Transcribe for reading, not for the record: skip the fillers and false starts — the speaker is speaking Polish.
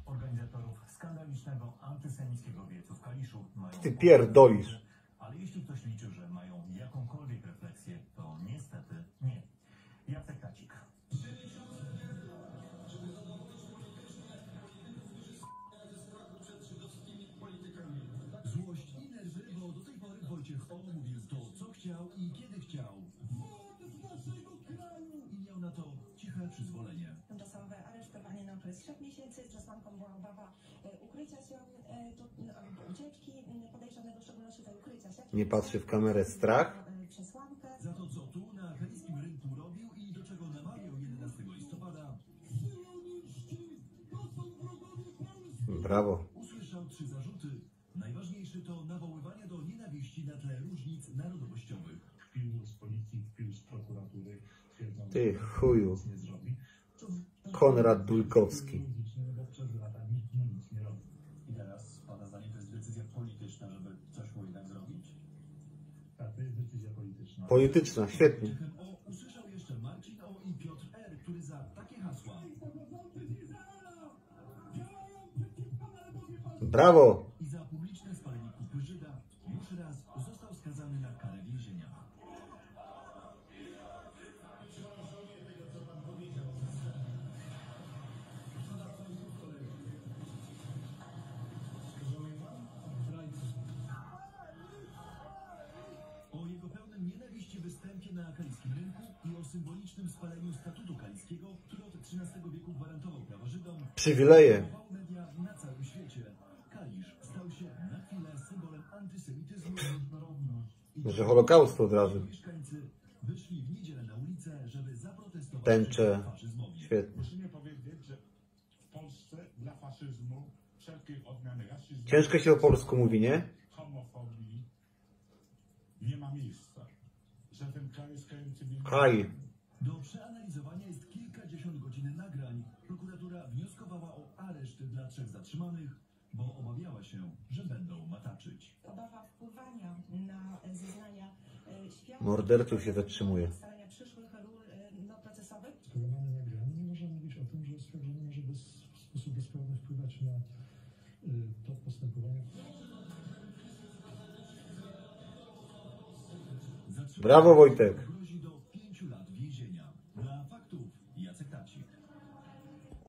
Organizatorów skandalicznego antysemickiego wiecu w Kaliszu mają... Ty pierdolisz. Ale jeśli ktoś liczy, że mają jakąkolwiek refleksję, to niestety nie. Jacek Tacik. Złość i nerwy, bo do tej pory Wojciech O. mówił to, co chciał i kiedy chciał. Wód naszego kraju! I miał na to ciche przyzwolenie. Tymczasowe aresztowanie na okres 3 miesięcy. Z przesłanką była obawa ukrycia się, ucieczki podejrzanego, w szczególności tej ukrycia się. Nie patrzy w kamerę, strach. Przesłankę. Za to, co tu na kaliskim rynku robił i do czego namawiał 11 listopada. Brawo. Usłyszał 3 zarzuty. Najważniejszy to nawoływanie do nienawiści na tle różnic narodowościowych. Kpił z policji, kpił z prokuratury. Ty chuju. Nic nie zrobi. Konrad Dulkowski. Bo przez lata nikt mu nic nie robi. I teraz pada zdaniem, to jest decyzja polityczna, żeby coś mu jednak zrobić? Tak, to jest decyzja polityczna. Polityczna, świetnie. Wojciechem O. usłyszał jeszcze Marcin O. i Piotr R., który za takie hasła. Brawo. I za publiczne spalenie kupy Żyda już raz został skazany na karę więzienia. O jego pełnym nienawiści występie na kaliskim rynku i o symbolicznym spaleniu statutu kaliskiego, który od XIII wieku gwarantował prawa Żydom, Przywileje. informowały media na całym świecie. Kalisz stał się na chwilę symbolem antysemityzmu. Że Holokaustu od razu. Mieszkańcy wyszli w niedzielę na ulicę, żeby zaprotestować Tęcze. przeciwko faszyzmowi. Świetnie. Musimy powiedzieć, że w Polsce dla faszyzmu, wszelkich odmian rasizmu, Ciężko się po polsku mówi, nie? homofobii nie ma miejsca. Że ten kraj jest krajem cywilnym. Kraj. Do przeanalizowania jest kilkadziesiąt godzin nagrań. Prokuratura wnioskowała o areszt dla 3 zatrzymanych, bo obawiała się, że będą mataczyć. Obawa wpływania na zeznania świadków. Morderców się zatrzymuje. Ustalenia przyszłych ról procesowych. Skoro mamy nagranie, nie można mówić o tym, że oskarżony może w sposób bezprawny wpływać na to postępowanie. Zatrzymano Brawo, Wojtek.